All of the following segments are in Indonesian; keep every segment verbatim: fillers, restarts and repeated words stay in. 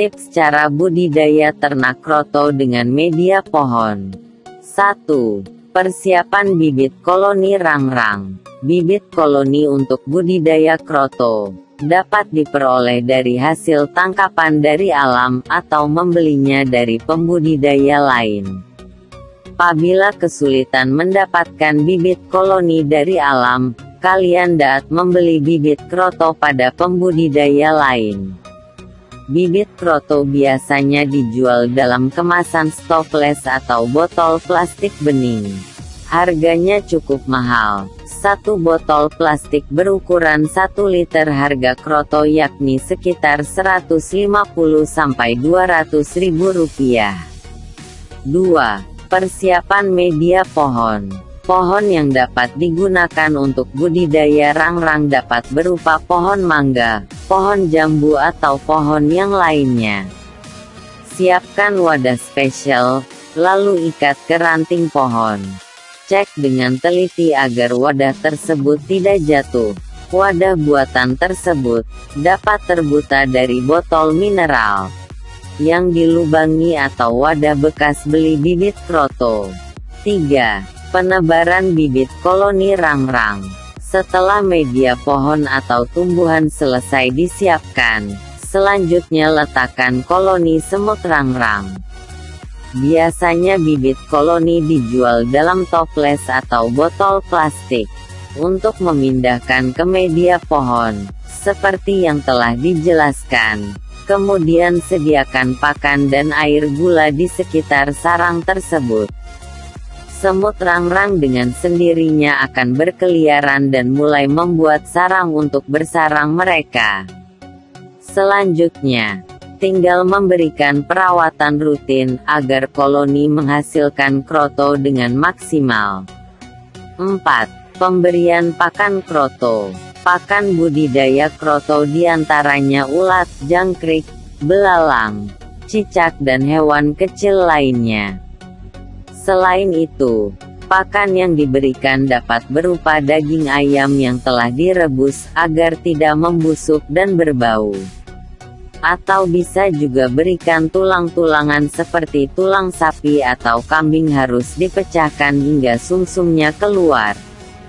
Tips cara budidaya ternak kroto dengan media pohon. satu. Persiapan bibit koloni rangrang. Bibit koloni untuk budidaya kroto dapat diperoleh dari hasil tangkapan dari alam atau membelinya dari pembudidaya lain. Apabila kesulitan mendapatkan bibit koloni dari alam, kalian dapat membeli bibit kroto pada pembudidaya lain. Bibit kroto biasanya dijual dalam kemasan stopless atau botol plastik bening. Harganya cukup mahal. Satu botol plastik berukuran satu liter harga kroto yakni sekitar seratus lima puluh sampai dua ratus ribu rupiah. dua. Persiapan media pohon. Pohon yang dapat digunakan untuk budidaya rangrang dapat berupa pohon mangga, pohon jambu atau pohon yang lainnya. Siapkan wadah spesial, lalu ikat ke ranting pohon. Cek dengan teliti agar wadah tersebut tidak jatuh. Wadah buatan tersebut dapat terbuat dari botol mineral yang dilubangi atau wadah bekas beli bibit kroto. tiga. Penebaran bibit koloni rangrang. Setelah media pohon atau tumbuhan selesai disiapkan, selanjutnya letakkan koloni semut rangrang. Biasanya bibit koloni dijual dalam toples atau botol plastik. Untuk memindahkan ke media pohon, seperti yang telah dijelaskan, kemudian sediakan pakan dan air gula di sekitar sarang tersebut. Semut rangrang dengan sendirinya akan berkeliaran dan mulai membuat sarang untuk bersarang mereka. Selanjutnya, tinggal memberikan perawatan rutin agar koloni menghasilkan kroto dengan maksimal. empat. Pemberian pakan kroto. Pakan budidaya kroto diantaranya ulat, jangkrik, belalang, cicak dan hewan kecil lainnya. Selain itu, pakan yang diberikan dapat berupa daging ayam yang telah direbus agar tidak membusuk dan berbau. Atau bisa juga berikan tulang-tulangan seperti tulang sapi atau kambing harus dipecahkan hingga sumsumnya keluar.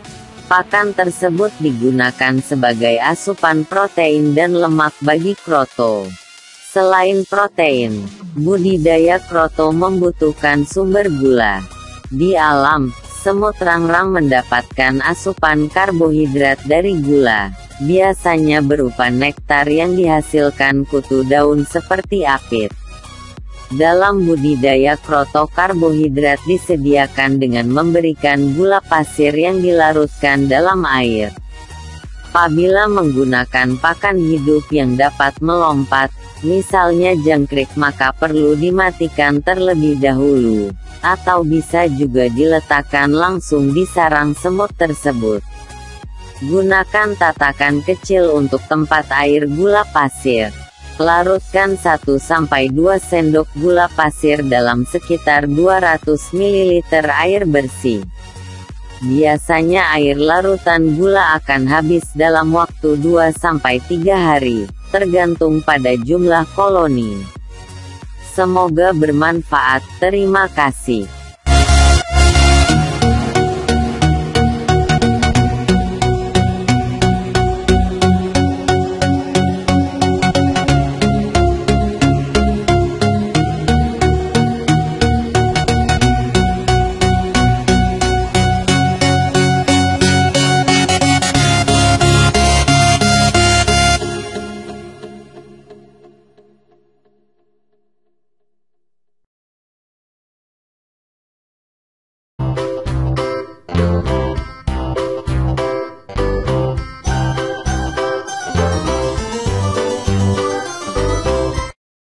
Pakan tersebut digunakan sebagai asupan protein dan lemak bagi kroto. Selain protein, budidaya kroto membutuhkan sumber gula. Di alam, semut rangrang mendapatkan asupan karbohidrat dari gula, biasanya berupa nektar yang dihasilkan kutu daun seperti apit. Dalam budidaya kroto, karbohidrat disediakan dengan memberikan gula pasir yang dilarutkan dalam air. Apabila menggunakan pakan hidup yang dapat melompat, misalnya jangkrik, maka perlu dimatikan terlebih dahulu, atau bisa juga diletakkan langsung di sarang semut tersebut. Gunakan tatakan kecil untuk tempat air gula pasir. Larutkan satu sampai dua sendok gula pasir dalam sekitar dua ratus mililiter air bersih. Biasanya air larutan gula akan habis dalam waktu dua sampai tiga hari, tergantung pada jumlah koloni. Semoga bermanfaat. Terima kasih.